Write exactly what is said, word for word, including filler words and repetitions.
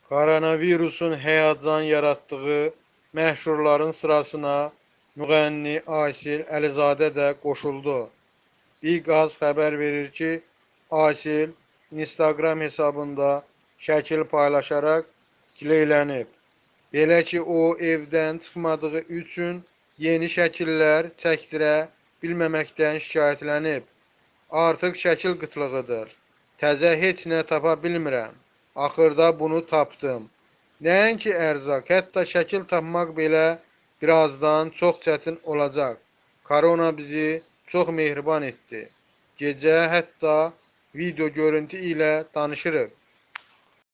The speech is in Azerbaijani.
Koronavirusun həyəcan yaratdığı məşhurların sırasına müğənni Aysel Əlizadə də qoşuldu. Biqaz xəbər verir ki, Aysel Instagram hesabında şəkil paylaşaraq gileylənib. Belə ki, o evdən çıxmadığı üçün yeni şəkillər çəkdirə bilməməkdən şikayətlənib. Artıq şəkil qıtlığıdır. Təzə heç nə tapa bilmirəm. Axırda bunu tapdım. Nəinki ərzaq, hətta şəkil tapmaq belə birazdan çox çətin olacaq. Korona bizi çox mehriban etdi. Gecə hətta video görüntü ilə danışırıq.